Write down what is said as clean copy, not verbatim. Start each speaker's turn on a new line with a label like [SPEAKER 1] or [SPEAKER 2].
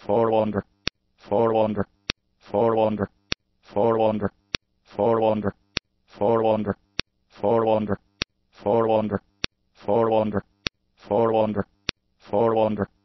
[SPEAKER 1] forwander, forwander, forwander, forwander, forwander, forwander, forwander, forwander, forwander, forwander, forwander.